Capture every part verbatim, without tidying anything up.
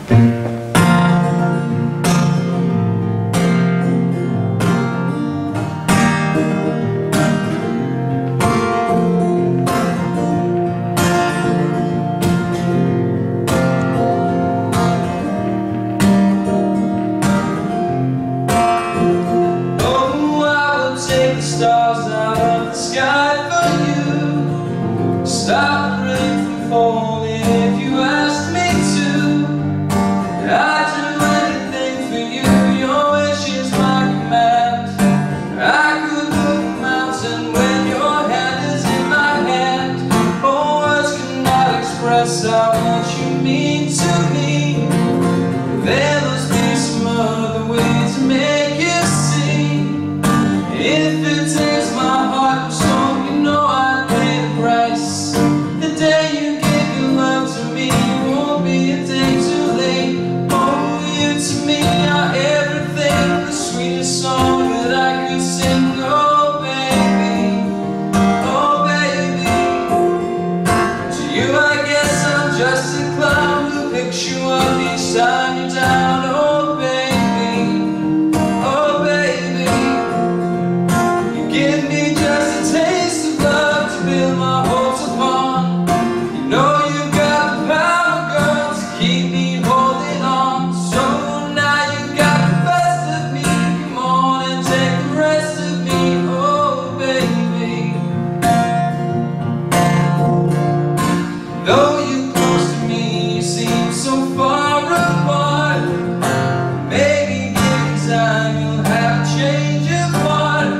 Stars out of the sky for you. Stop the rain from falling if you asked me to. I'd do anything for you, your wish is my command. I could move a mountain when your hand is in my hand. Oh, words cannot express how much you mean to me. There must be some other way to make you see. If it takes my heart so you know I pay the price. The day you give your love to me won't be a day too late. Oh, you to me are everything, the sweetest song that I could sing. Oh baby, oh baby. To you I guess I'm just a clown who picks you up each time you're down. Oh baby, oh baby. Give me just a taste of love to build my hopes upon. You know you've got the power, girl, to keep me holding on. So now you got the best of me. Come on and take the rest of me, oh baby. Though you're close to me, you seem so far apart. Maybe give it time, you'll have to change your heart.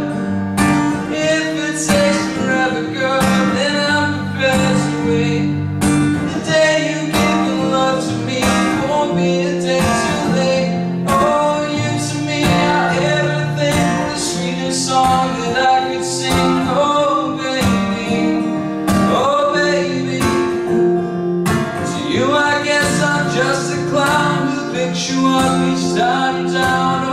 Just a clown who picks you up each time you're down.